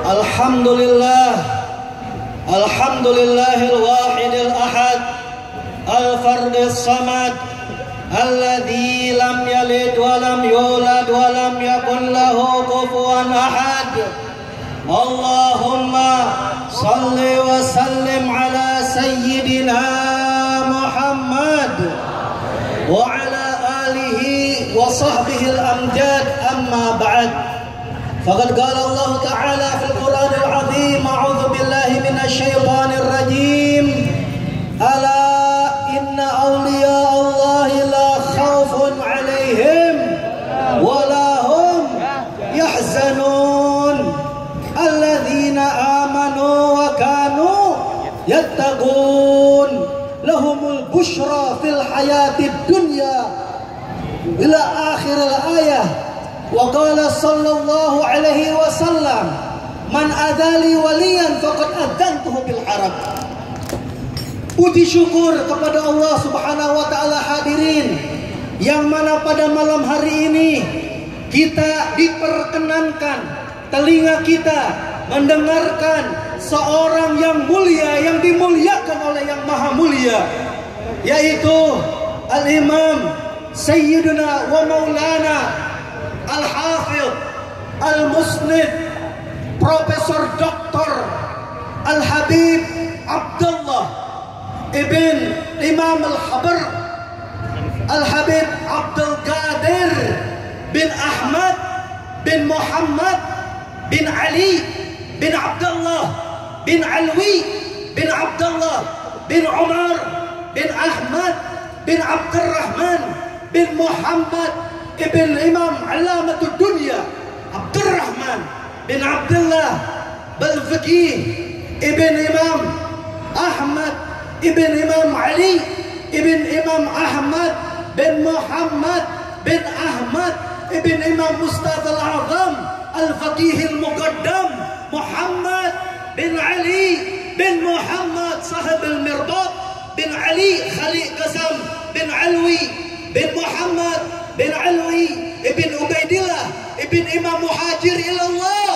Alhamdulillah, Alhamdulillahil wahidil ahad, al-fardis samad, alladzi lam yalid wa lam yulad wa lam yakun lahu kufuwan ahad. Allahumma salli wa sallim ala sayyidina Muhammad wa ala alihi wa sahbihi al-amjad, amma ba'd. Faqad qala Allah Ta'ala fil Qur'an al-'azim, a'udzu billahi minasy syaithanir rajim. Ala inna awliya Allah la khaufun 'alaihim wa la hum yahzanun. Alladzina amanu wa kanu yattaqun. Lahumul busyra fil hayatid dunya ila akhiril ayah. Wa qala sallallahu alaihi wasallam, man adali waliyan faqad adantuhu bil harab. Puji syukur kepada Allah Subhanahu wa taala, hadirin, yang mana pada malam hari ini kita diperkenankan telinga kita mendengarkan seorang yang mulia, yang dimuliakan oleh yang maha mulia, yaitu Al-Imam Sayyiduna wa Maulana Al-Hafidh Al-Musnid Profesor Dr. Al-Habib Abdullah Ibn Imam Al-Habr Al-Habib Abdul Qadir bin Ahmad bin Muhammad bin Ali bin Abdullah bin Alwi bin Abdullah bin Umar bin Ahmad bin Abdurrahman bin Muhammad Ibn Imam Alamatud Dunya Abdurrahman bin Abdullah Balfaqih Ibn Imam Ahmad Ibn Imam Ali Ibn Imam Ahmad bin Muhammad bin Ahmad Ibn Imam Ustadz Al-Azam Al-Faqih Al-Muqaddam Muhammad bin Ali bin Muhammad Sahib Al-Mirbat bin Ali Khalid Qasam bin Alwi bin Muhammad bin Alwi ibn Ubaidillah ibn Imam Muhajir ilallah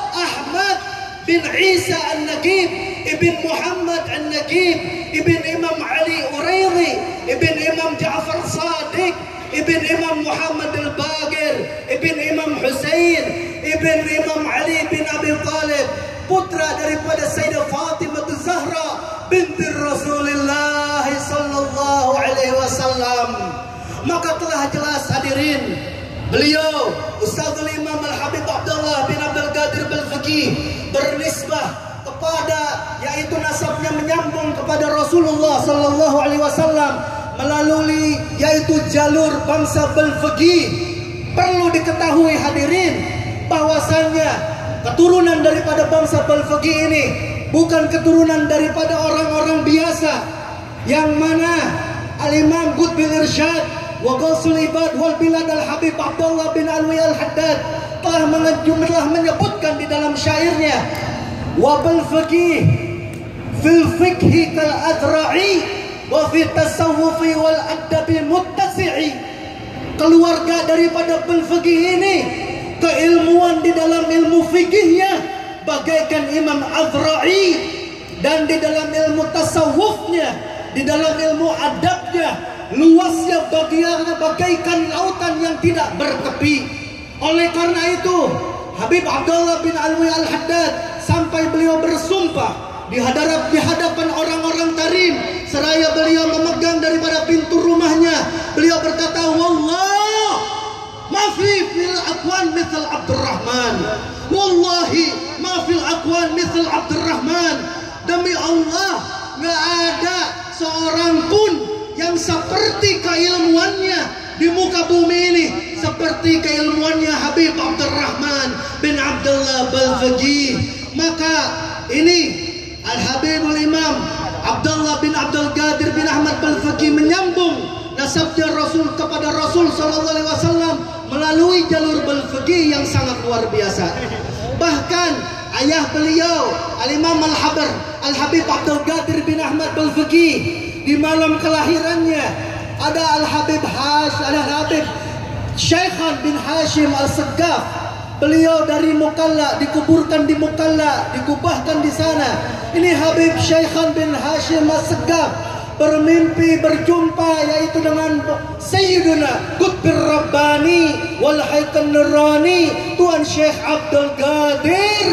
Ahmad bin Isa An-Naqib ibn Muhammad An-Naqib ibn Imam Ali Urairi ibn Imam Ja'far Sadiq ibn Imam Muhammad Al-Baqir ibn Imam Husain ibn Imam Ali bin Abi Talib, putra daripada Sayyidah Fatimah Zahra binti Rasulullah sallallahu alaihi wasallam. Maka telah jelas, hadirin, beliau Ustadzul Imam Al-Habib Abdullah bin Abdul Qadir Balfaqih bernisbah kepada, yaitu nasabnya menyambung kepada Rasulullah sallallahu alaihi wasallam melalui yaitu jalur bangsa Balfaqih. Perlu diketahui, hadirin, bahwasannya keturunan daripada bangsa Balfaqih ini bukan keturunan daripada orang-orang biasa, yang mana Al-Imam Qutbil Irsyad wa Gausul Ibad wal Bilad Al-Habib Abdullah bin Alwi Al-Haddad telah menyebutkan di dalam syairnya, wa Balfaqih fil fiqhi kal adra'i wa fi tasawufi wal adabi muttasi'i. Keluarga daripada Balfaqih ini keilmuan di dalam ilmu fikihnya bagaikan Imam Azra'i, dan di dalam ilmu tasawufnya, di dalam ilmu adabnya luasnya bagaikan lautan yang tidak bertepi. Oleh karena itu Habib Abdullah bin Alwi Al-Haddad sampai beliau bersumpah di hadapan orang-orang tarim, seraya beliau memegang daripada pintu rumahnya, beliau berkata, wallah ma fi fil aqwan mithl Abdurrahman, wallahi ma fil aqwan mithl Abdurrahman. Demi Allah, nggak ada seorang pun yang seperti keilmuannya di muka bumi ini seperti keilmuannya Habib Abdurrahman bin Abdullah Balfaqih. Maka ini Al-Habibul Imam Abdullah bin Abdul Qadir bin Ahmad Balfaqih menyambung nasabnya Rasul kepada Rasul sallallahu alaihi wasallam melalui jalur Balfaqih yang sangat luar biasa. Bahkan ayah beliau Al-Imam Al-Habr Al-Habib Abdul Qadir bin Ahmad Balfaqih, di malam kelahirannya ada Al-Habib Syekhan bin Hashim Al-Saqqaf Beliau dari Mukalla, dikuburkan di Mukalla, dikubahkan di sana. Ini Habib Syaikhan bin Hashim As-Segaf bermimpi berjumpa yaitu dengan Sayyiduna Qutbir Rabbani wal Haqqan Nurani, Tuan Syekh Abdul Qadir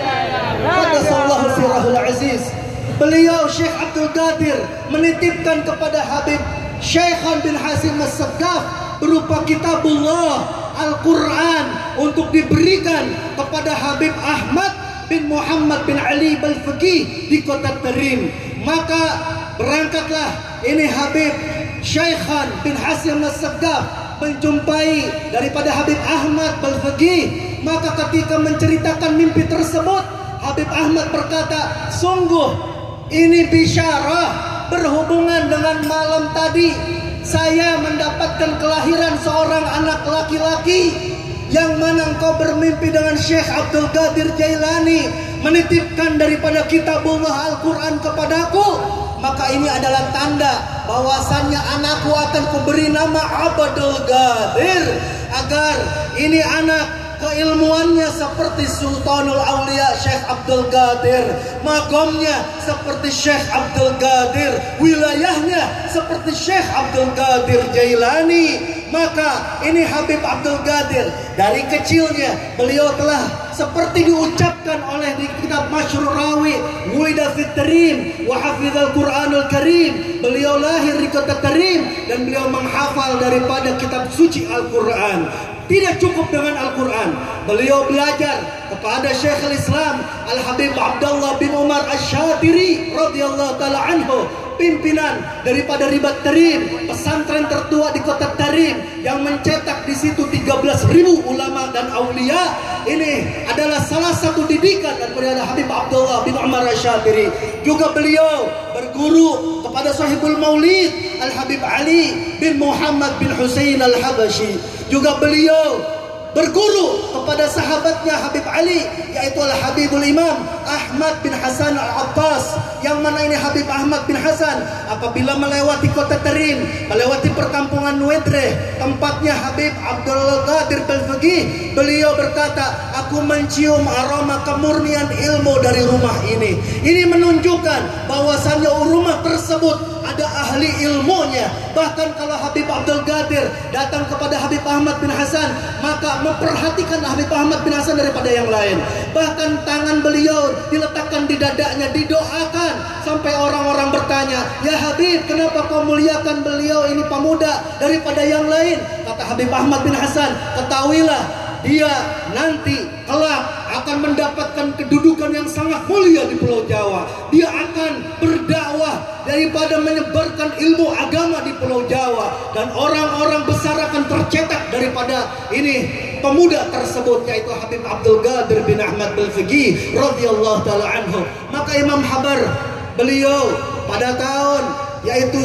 Qaddasallahu sirrahul aziz. Beliau Syekh Abdul Qadir menitipkan kepada Habib Syaikhan bin Hashim As-Segaf berupa kitabullah Al-Quran untuk diberikan kepada Habib Ahmad bin Muhammad bin Ali Al-Faqih di kota Tarim. Maka berangkatlah ini Habib Syaikhan bin Hashim As-Segaf menjumpai daripada Habib Ahmad Al-Faqih. Maka ketika menceritakan mimpi tersebut, Habib Ahmad berkata, sungguh ini bisyarah berhubungan dengan malam tadi. Saya mendapatkan kelahiran seorang anak laki-laki, yang mana engkau bermimpi dengan Syekh Abdul Qadir Jailani menitipkan daripada kitabullah Al-Quran kepadaku. Maka ini adalah tanda bahwasannya anakku akan kuberi nama Abdul Qadir, agar ini anak keilmuannya seperti Sultanul Aulia Syekh Abdul Qadir, makomnya seperti Syekh Abdul Qadir, wilayahnya seperti Syekh Abdul Qadir Jailani. Maka ini Habib Abdul Qadir dari kecilnya beliau telah seperti diucapkan oleh di kitab Masyhur Rawi, wulida fit Tarim wa hafizal Qur'anul Karim. Beliau lahir di kota Tarim dan beliau menghafal daripada kitab suci Al-Quran. Tidak cukup dengan Al-Quran, beliau belajar kepada Syekhul Islam Al-Habib Abdullah bin Umar Asy-Syatiri radhiyallahu taala anhu, pimpinan daripada Ribat Tarim, pesantren tertua di kota Tarim yang mencetak di situ 13.000 ulama dan aulia. Ini adalah salah satu didikan daripada Habib Abdullah bin Umar Asy-Syatiri. Juga beliau berguru kepada Sahibul Maulid Al-Habib Ali bin Muhammad bin Husain Al-Habashi. Juga beliau berguru kepada sahabatnya Habib Ali, yaitu Al-Habibul Imam Ahmad bin Hasan Al-Abbas, yang mana ini Habib Ahmad bin Hasan apabila melewati kota Tarim, melewati perkampungan Nuedre, tempatnya Habib Abdul Qadir Al-Faqih, beliau berkata, aku mencium aroma kemurnian ilmu dari rumah ini. Ini menunjukkan bahwasannya rumah tersebut ada ahli ilmunya. Bahkan kalau Habib Abdul Qadir datang kepada Habib Ahmad bin Hasan, maka memperhatikan Habib Ahmad bin Hasan daripada yang lain. Bahkan tangan beliau diletakkan di dadanya, didoakan, sampai orang-orang bertanya, ya Habib, kenapa kau muliakan beliau ini pemuda daripada yang lain? Kata Habib Ahmad bin Hasan, ketahuilah dia nanti kelak akan mendapatkan kedudukan yang sangat mulia di Pulau Jawa. Dia akan berdakwah daripada menyebarkan ilmu agama di Pulau Jawa, dan orang-orang besar akan tercetak daripada ini pemuda tersebut, yaitu Habib Abdul Qadir bin Ahmad Al-Faqih radhiyallahu taala anhu. Maka Imam Habar beliau pada tahun yaitu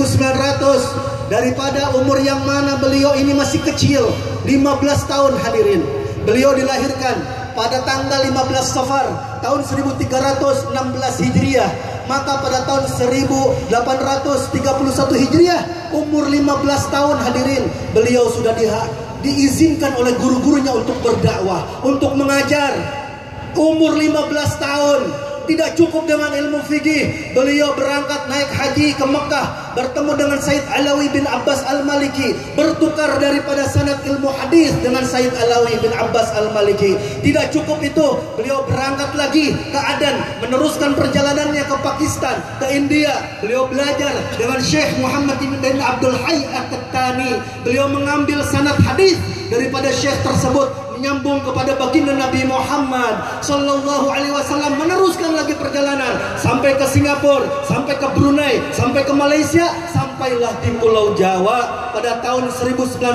1900, daripada umur yang mana beliau ini masih kecil, 15 tahun hadirin. Beliau dilahirkan pada tanggal 15 Safar tahun 1316 Hijriah. Maka pada tahun 1831 Hijriah, umur 15 tahun hadirin, beliau sudah diizinkan oleh guru-gurunya untuk berdakwah, untuk mengajar. Umur 15 tahun, tidak cukup dengan ilmu fikih, beliau berangkat naik haji ke Mekah, bertemu dengan Said Alawi bin Abbas Al-Maliki, bertukar daripada sanad ilmu hadis dengan Said Alawi bin Abbas Al-Maliki. Tidak cukup itu, beliau berangkat lagi ke Aden, meneruskan perjalanannya ke Pakistan, ke India. Beliau belajar dengan Syekh Muhammad bin Abdul Hayy At-Tani. Beliau mengambil sanad hadis daripada Syekh tersebut, menyambung kepada baginda Nabi Muhammad sallallahu alaihi wasallam, meneruskan lagi perjalanan sampai ke Singapura, sampai ke Brunei, sampai ke Malaysia, sampailah di Pulau Jawa pada tahun 1919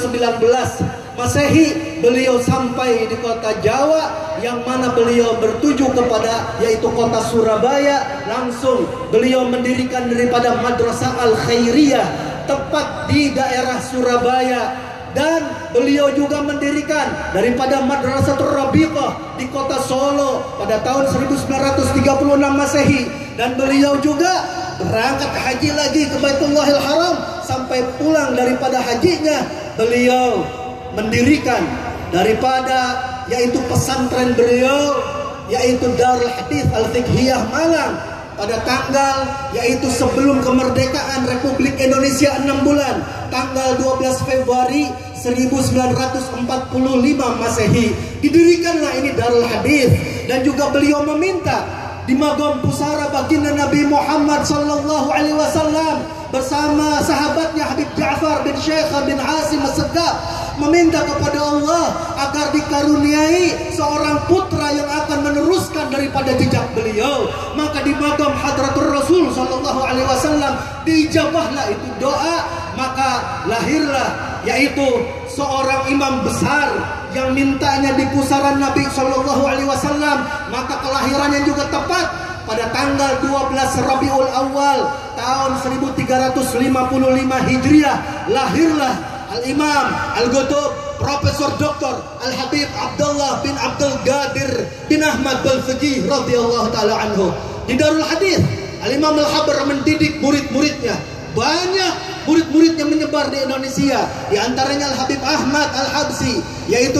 Masehi. Beliau sampai di kota Jawa, yang mana beliau bertuju kepada yaitu kota Surabaya. Langsung beliau mendirikan daripada Madrasah Al-Khairiyah tepat di daerah Surabaya. Dan beliau juga mendirikan daripada Madrasatul Rabiqah di kota Solo pada tahun 1936 Masehi. Dan beliau juga berangkat haji lagi ke Baitullahil Haram. Sampai pulang daripada hajinya, beliau mendirikan daripada yaitu pesantren beliau, yaitu Darul Hadis Al-Fiqhiyah Malang, pada tanggal yaitu sebelum kemerdekaan Republik Indonesia 6 bulan, tanggal 12 Februari 1945 Masehi. Didirikanlah ini Darul Hadis, dan juga beliau meminta di Magom Pusara baginda Nabi Muhammad sallallahu alaihi wasallam bersama sahabatnya Habib Ja'far bin Syekh bin Hasim As-Segaf meminta kepada Allah agar dikaruniai seorang putra yang akan meneruskan daripada jejak beliau. Maka di Magam Hadratur Rasul sallallahu alaihi wasallam diijabahlah itu doa, maka lahirlah yaitu seorang imam besar yang mintanya di pusaran Nabi sallallahu alaihi wasallam. Maka kelahirannya juga tepat pada tanggal 12 Rabiul Awal tahun 1355 Hijriah. Lahirlah Al-Imam Al-Ghutub Profesor Dr. Al-Habib Abdullah bin Abdul Qadir bin Ahmad Al-Fiqih radhiyallahu taala anhu. Di Darul Hadis Al-Imam Al-Habr mendidik murid-muridnya. Banyak murid-murid yang menyebar di Indonesia, di antaranya Al-Habib Ahmad Al-Habsi, yaitu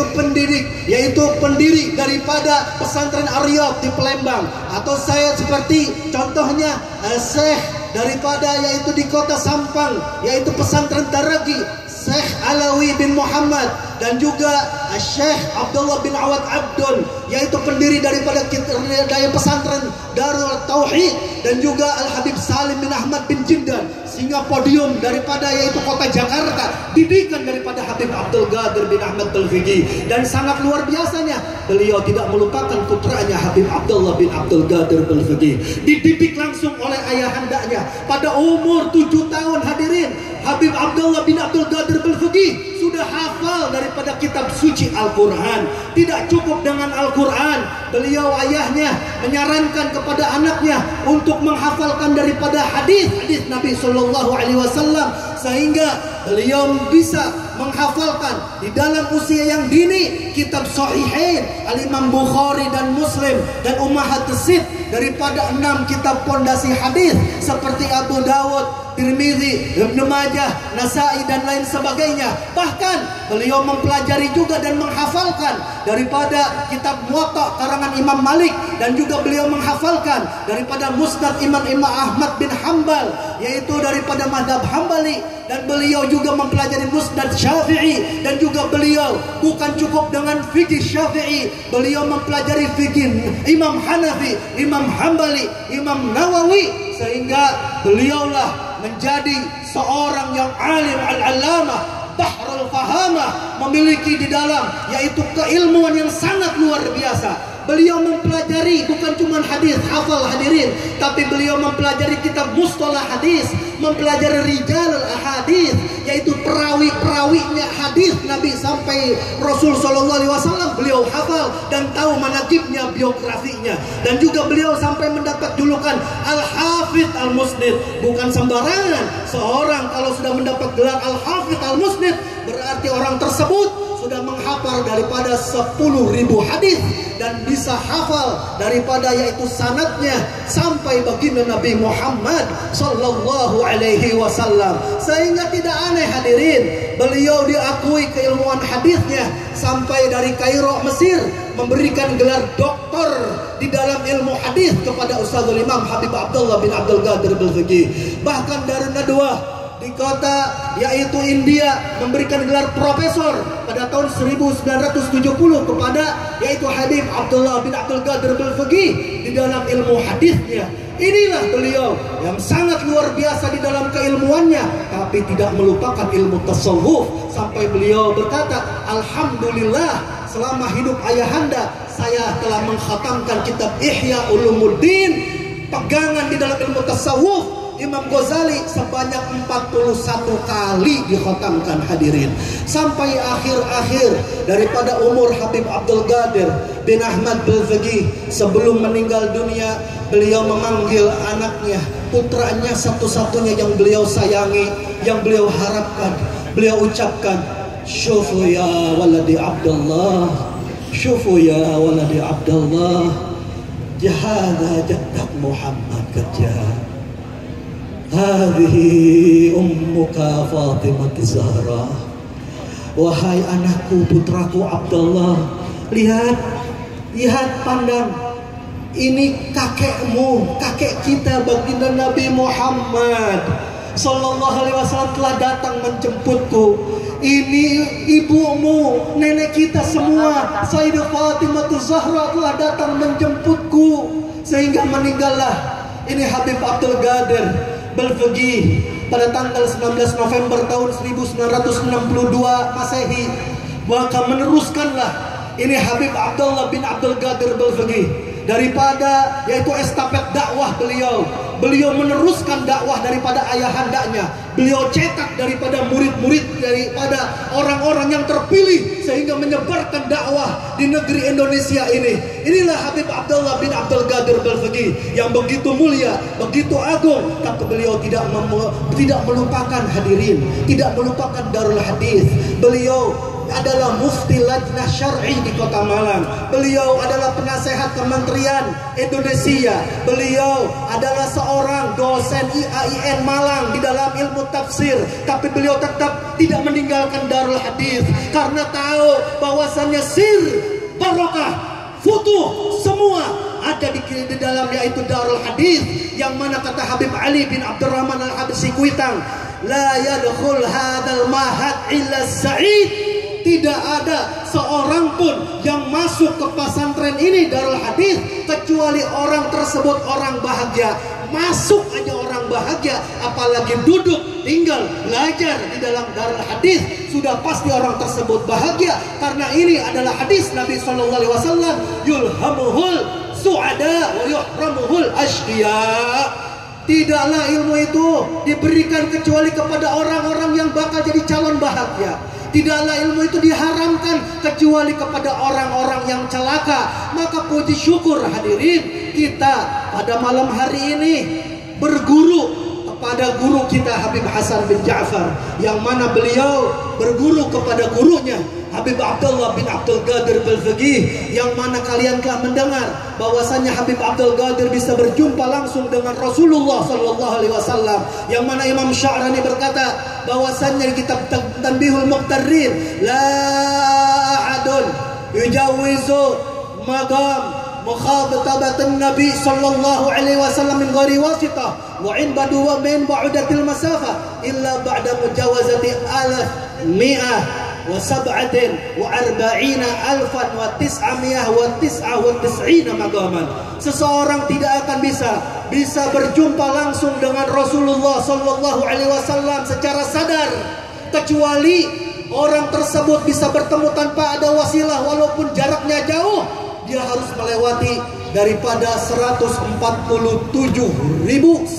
pendiri daripada pesantren Ar-Riyadh di Palembang, atau saya seperti contohnya Syekh daripada yaitu di kota Sampang, yaitu pesantren Taragi Syekh Alawi bin Muhammad, dan juga Syekh Abdullah bin Awad Abdul, yaitu pendiri daripada daya pesantren Darul Tauhid, dan juga Al-Habib Salim bin Ahmad bin Jindan, sehingga podium daripada yaitu kota Jakarta didikan daripada Habib Abdul Qadir bin Ahmad Al-Fiqih. Dan sangat luar biasanya beliau tidak melupakan putranya Habib Abdullah bin Abdul Qadir Al-Fiqih, dididik langsung oleh ayahandanya pada umur 7 tahun. Hadirin, Habib Abdullah bin Abdul Qadir Al-Fiqih sudah hafal daripada kitab suci Al-Quran. Tidak cukup dengan Al-Quran, beliau ayahnya menyarankan kepada anaknya untuk menghafalkan daripada hadis-hadis Nabi Sallallahu Alaihi Wasallam, sehingga beliau bisa menghafalkan di dalam usia yang dini kitab Sahihain Al-Imam Bukhari dan Muslim, dan Ummahatus Sitt daripada 6 kitab pondasi hadis seperti Abu Dawud, Tirmidzi, Ibnu Majah, Nasai, dan lain sebagainya. Bahkan beliau mempelajari juga dan menghafalkan daripada kitab Muwatta karangan Imam Malik, dan juga beliau menghafalkan daripada Musnad Imam Ahmad bin Hanbal, yaitu daripada mazhab Hambali, dan beliau juga mempelajari Musnad Syafi'i, dan juga beliau bukan cukup dengan fikih Syafi'i, beliau mempelajari fikih Imam Hanafi, Imam Hambali, Imam Nawawi, sehingga beliaulah menjadi seorang yang alim al-allamah, bahrul fahamah, memiliki di dalam yaitu keilmuan yang sangat luar biasa. Beliau mempelajari bukan cuma hadis hafal, hadirin, tapi beliau mempelajari kitab mustalah hadis, mempelajari rijalul ahadis, yaitu perawi-perawinya hadis Nabi sampai Rasul Sallallahu Alaihi Wasallam beliau hafal dan tahu manaqibnya, biografinya. Dan juga beliau sampai mendapat julukan Al-Hafidh Al-Musnid. Bukan sembarangan seorang kalau sudah mendapat gelar Al-Hafidh Al-Musnid, berarti orang tersebut sudah menghafal daripada 10.000 hadis dan bisa hafal daripada yaitu sanadnya sampai baginda Nabi Muhammad sallallahu alaihi wasallam. Sehingga tidak aneh hadirin, beliau diakui keilmuan hadisnya sampai dari Kairo Mesir, memberikan gelar doktor di dalam ilmu hadis kepada Ustadzul Imam Habib Abdullah bin Abdul Qadir Al-Fiqih. Bahkan dari Nadwa di kota yaitu India memberikan gelar profesor pada tahun 1970 kepada yaitu Habib Abdullah bin Abdul Qadir Al-Fiqih di dalam ilmu hadisnya. Inilah beliau yang sangat luar biasa di dalam keilmuannya, tapi tidak melupakan ilmu tasawuf, sampai beliau berkata, alhamdulillah selama hidup ayahanda saya telah mengkhatamkan kitab Ihya Ulumuddin, pegangan di dalam ilmu tasawuf Imam Ghazali sebanyak 41 kali dikhatamkan hadirin. Sampai akhir-akhir daripada umur Habib Abdul Qadir bin Ahmad Al-Fiqih, sebelum meninggal dunia beliau memanggil anaknya, putranya satu-satunya yang beliau sayangi, yang beliau harapkan. Beliau ucapkan, syufu ya waladi Abdullah, syufu ya waladi Abdullah, jahada jaddak Muhammad kajah, hadhihi ummuka Fatimah Zahra. Wahai anakku, putraku Abdullah, Lihat, pandang. Ini kakekmu, kakek kita baginda Nabi Muhammad Sallallahu Alaihi Wasallam telah datang menjemputku. Ini ibumu, nenek kita semua, Sayyidah Fatimah Zahra telah datang menjemputku, sehingga meninggallah ini Habib Abdul Qadir Balfaqih pada tanggal 19 November tahun 1962 Masehi. Maka meneruskanlah ini Habib Abdullah bin Abdul Qadir Balfaqih daripada yaitu estafet dakwah beliau meneruskan dakwah daripada ayahandanya. Beliau cetak daripada murid-murid, daripada orang-orang yang terpilih, sehingga menyebarkan dakwah di negeri Indonesia ini. Inilah Habib Abdullah bin Abdul Qadir Balfaqih yang begitu mulia, begitu agung. Tapi beliau tidak melupakan hadirin, tidak melupakan Darul Hadis. Beliau adalah mufti lajnah syar'i di Kota Malang. Beliau adalah penasehat Kementerian Indonesia. Beliau adalah seorang dosen IAIN Malang di dalam ilmu tafsir. Tapi beliau tetap tidak meninggalkan Darul Hadis karena tahu bahwasannya sir, barokah, futuh semua ada di dalam yaitu Darul Hadis, yang mana kata Habib Ali bin Abdurrahman Al-Habsyi Kuitang, la yadkhul hadzal mahad illa sa'id. Tidak ada seorang pun yang masuk ke pesantren ini Darul Hadis kecuali orang tersebut orang bahagia. Masuk aja orang bahagia, apalagi duduk tinggal belajar di dalam Darul Hadis, sudah pasti orang tersebut bahagia. Karena ini adalah hadis Nabi Sallallahu Alaihi Wasallam, yulhamuhul su'ada wa yuhramuhul ashqiya. Tidaklah ilmu itu diberikan kecuali kepada orang-orang yang bakal jadi calon bahagia. Tidaklah ilmu itu diharamkan kecuali kepada orang-orang yang celaka. Maka puji syukur hadirin, kita pada malam hari ini berguru kepada guru kita Habib Hasan bin Ja'far, yang mana beliau berguru kepada gurunya Habib Abdullah bin Abdul Qadir Balfaqih, yang mana kalian telah mendengar bahwasannya Habib Abdul Qadir bisa berjumpa langsung dengan Rasulullah Sallallahu Alaihi Wasallam, yang mana Imam Sya'rani berkata bahwasannya di kitab Tanbihul Muqtarrin, la ahadun yujawizu maqam mukhatabatan Nabi Sallallahu Alaihi Wasallam min ghairi wasitah wa in badu wa min ba'datil masafah illa ba'da mujawazati 1,147,999 maqaman. Seseorang tidak akan bisa berjumpa langsung dengan Rasulullah Sallallahu Alaihi Wasallam secara sadar kecuali orang tersebut bisa bertemu tanpa ada wasilah, walaupun jaraknya jauh. Dia harus melewati daripada 147.999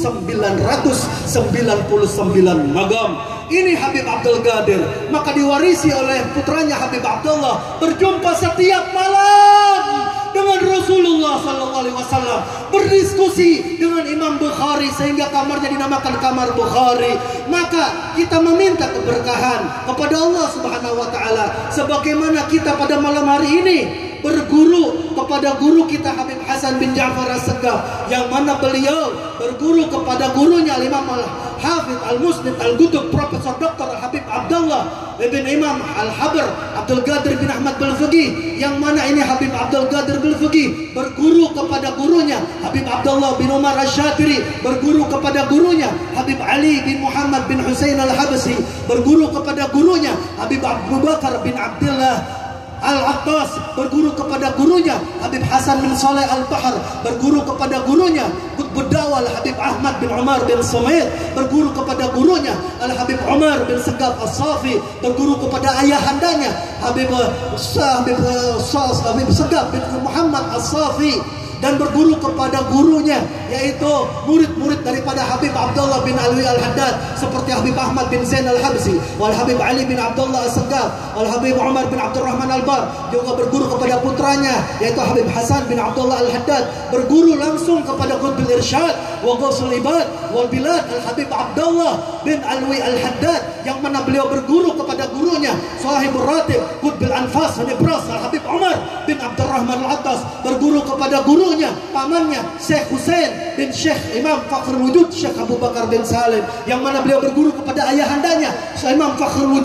magam. Ini Habib Abdul Qadir, maka diwarisi oleh putranya Habib Abdullah, berjumpa setiap malam dengan Rasulullah Sallallahu Alaihi Wasallam, berdiskusi dengan Imam Bukhari sehingga kamarnya dinamakan kamar Bukhari. Maka kita meminta keberkahan kepada Allah Subhanahu Wa Taala, sebagaimana kita pada malam hari ini berguru kepada guru kita Habib Hasan bin Ja'far As-Saqqaf, yang mana beliau berguru kepada gurunya Imam Al-Hafidh Al-Musnid Al-Qutb Profesor Dr. Habib Abdullah bin Imam Al-Habr Abdul Qadir bin Ahmad Balfaqih, yang mana ini Habib Abdul Qadir Balfaqih berguru kepada gurunya Habib Abdullah bin Umar Asy-Syatiri, berguru kepada gurunya Habib Ali bin Muhammad bin Husain Al-Habsyi, berguru kepada gurunya Habib Abu Bakar bin Abdullah Al-Attas, berguru kepada gurunya Habib Hasan bin Saleh Al-Bahr, berguru kepada gurunya Qutbud Dawah Habib Ahmad bin Umar bin Sumair, berguru kepada gurunya Al-Habib Umar bin Segaf As-Safi, berguru kepada ayahandanya Habib Segaf bin Muhammad As-Safi, dan berguru kepada gurunya yaitu murid-murid daripada Habib Abdullah bin Alwi Al-Haddad seperti Habib Ahmad bin Zain Al-Habsyi, wal Habib Ali bin Abdullah As-Saqqaf, wal Habib Umar bin Abdurrahman Al-Bar, juga berguru kepada putranya yaitu Habib Hasan bin Abdullah Al-Haddad, berguru langsung kepada Qutbul Irsyad wa Ghausul Ibad wal Bilad Al-Habib Abdullah bin Alwi Al-Haddad, yang mana beliau berguru kepada gurunya Sahibur Ratib Qutbul Anfas Nibras Al-Habib Umar bin Abdurrahman Al-Attas, berguru kepada guru pamannya Syekh Husain bin Syekh Imam Fakhrul Wujud Syekh Abu Bakar bin Salim, yang mana beliau berguru kepada ayahandanya Imam Fakhrul Wujud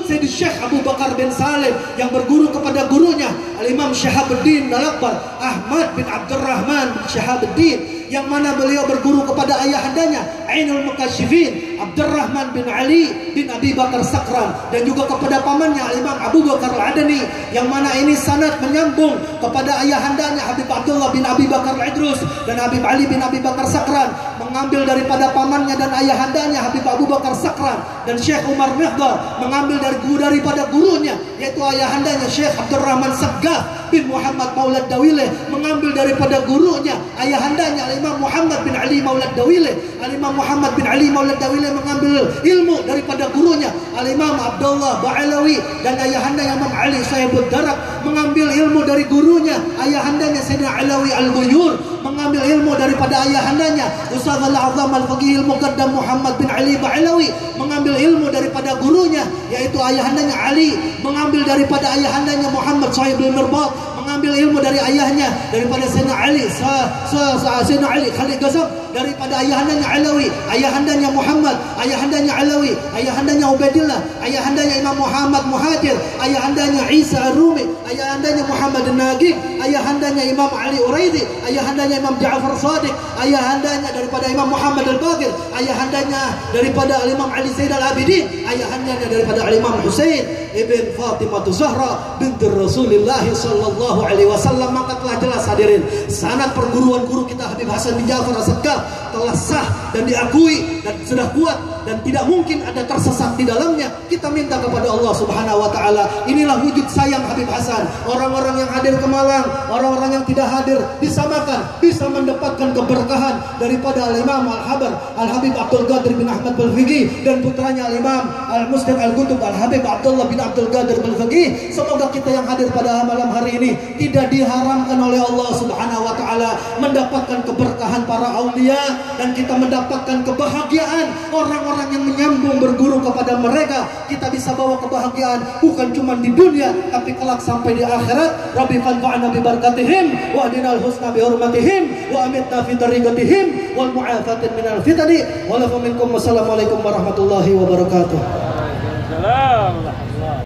Sayyid Syekh Abu Bakar bin Salim yang berguru kepada gurunya Al-Imam Syihabuddin Al-Akbar Ahmad bin Abdurrahman bin Syihabuddin, yang mana beliau berguru kepada ayahandanya Ainul Mukasyifin Abdurrahman bin Ali bin Abi Bakar Sakran, dan juga kepada pamannya Imam Abu Bakar Al-Adani, yang mana ini sanad menyambung kepada ayahandanya Habib Abdullah bin Abi Bakar Al-Idrus dan Habib Ali bin Abi Bakar Sakran, mengambil daripada pamannya dan ayahandanya Habib Abu Bakar Sakran, dan Syekh Umar Mihdar mengambil daripada gurunya yaitu ayahandanya Syekh Abdurrahman Saggaf bin Muhammad Maulad Dawileh, mengambil daripada gurunya ayahandanya Imam Muhammad bin Ali Maulad Dawileh. Al-Imam Muhammad bin Ali Maulad Dawileh mengambil ilmu daripada gurunya Al-Imam Abdullah Ba'alawi, dan ayahanda Imam Ali Sahibud Darak mengambil ilmu dari gurunya ayahandanya Sayyidina Alawi Al-Ghuyur, mengambil ilmu daripada ayahandanya Ustaz Al-Azam Al-Faqih Al-Muqaddam Muhammad bin Ali Ba'alawi, mengambil ilmu daripada gurunya yaitu ayahandanya Ali, mengambil daripada ayahandanya Muhammad Sahibul Mirbat, mengambil ilmu dari ayahnya daripada Sayyidina Ali Sayyidina Ali Khalid Ghazam, daripada ayahandanya Alawi, ayahandanya Muhammad, ayahandanya Alawi, ayahandanya Ubaidillah, ayahandanya Imam Muhammad Muhajir, ayahandanya Isa Ar-Rumi, ayahandanya Muhammad An-Nagib, ayahandanya Imam Ali Uraidi, ayahandanya Imam Ja'far Sadiq, ayahandanya daripada Imam Muhammad Al-Baqir, ayahandanya daripada Imam Ali Zaid Al-Abidin, ayahandanya daripada Imam Husain ibn Fatimah Zahra binti Rasulullah sallallahu alaihi wasallam. Maka telah jelas hadirin, sanad perguruan guru kita Habib Hasan bin Ja'far As-Saqqaf telah sah dan diakui dan sudah kuat dan tidak mungkin ada tersesat di dalamnya. Kita minta kepada Allah Subhanahu wa taala, inilah wujud sayang Habib Hasan. Orang-orang yang hadir ke Malang, orang-orang yang tidak hadir disamakan, bisa mendapatkan keberkahan daripada Al-Imam Al-Habar Al-Habib Abdul Qadir bin Ahmad Al-Fiqih dan putranya Al-Imam Al-Muslim Al-Qutub Al-Habib Abdullah bin Abdul Qadir Al-Fiqih. Semoga kita yang hadir pada malam hari ini tidak diharamkan oleh Allah Subhanahu wa taala mendapatkan keberkahan para aulia, dan kita mendapatkan kebahagiaan orang-orang yang menyambung berguru kepada mereka. Kita bisa bawa kebahagiaan bukan cuma di dunia tapi kelak sampai di akhirat. Rabbi fanfa'na bi barakatihim wa adinal husna bi hurmatihim wa amitna fi tariqatihim wal mu'afatin minal fitani wa lakum minkum. Wassalamualaikum warahmatullahi wabarakatuh.